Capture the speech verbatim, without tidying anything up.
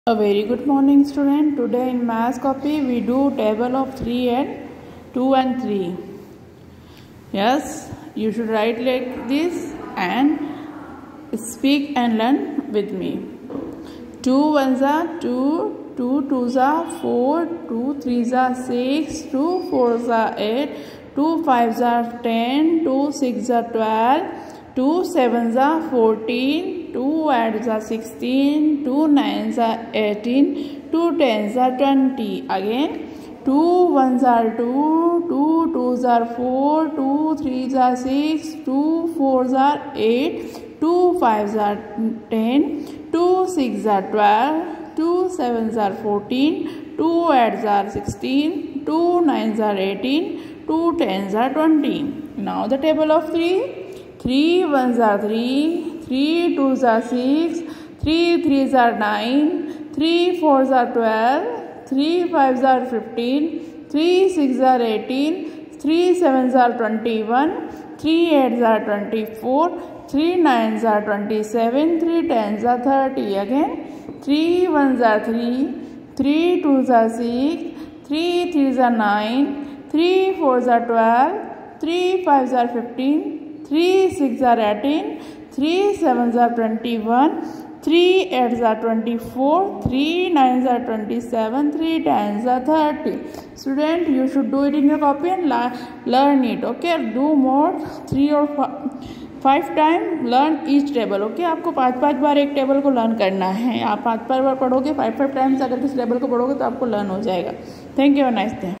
A very good morning, student. Today in maths copy we do table of three and two and three. Yes, you should write like this and speak and learn with me. Two ones are two, two twos are four, two threes are six, two fours are eight, two fives are ten, two six are twelve, two sevens are fourteen, two eights are sixteen, two nines are eighteen, two tens are twenty. Again, two ones are two, two twos are four, two threes are six, two fours are eight, two fives are ten, two sixes are twelve, two sevens are fourteen, two eights are sixteen, two nines are eighteen, two tens are twenty. Now the table of three. Three ones are three, three twos are six, three threes are nine, three fours are twelve, three fives are fifteen, three sixes are eighteen, three sevens are twenty-one, three eights are twenty-four, three nines are twenty-seven, three tens are thirty. Again, three ones are three, three twos are six, three threes are nine, three fours are twelve, three fives are fifteen, three sixes are eighteen, three sevens are twenty-one, three eights are twenty-four, three nines are twenty-seven, three tens are thirty. Student, you should do it in your copy and learn it. Okay, do more three or five time learn each table. Okay, आपको पाँच पाँच बार एक table को learn करना है. आप पाँच पाँच बार पढ़ोगे, फाइव फाइव टाइम्स अगर किस टेबल को पढ़ोगे तो आपको लर्न हो जाएगा. Thank you, nice day.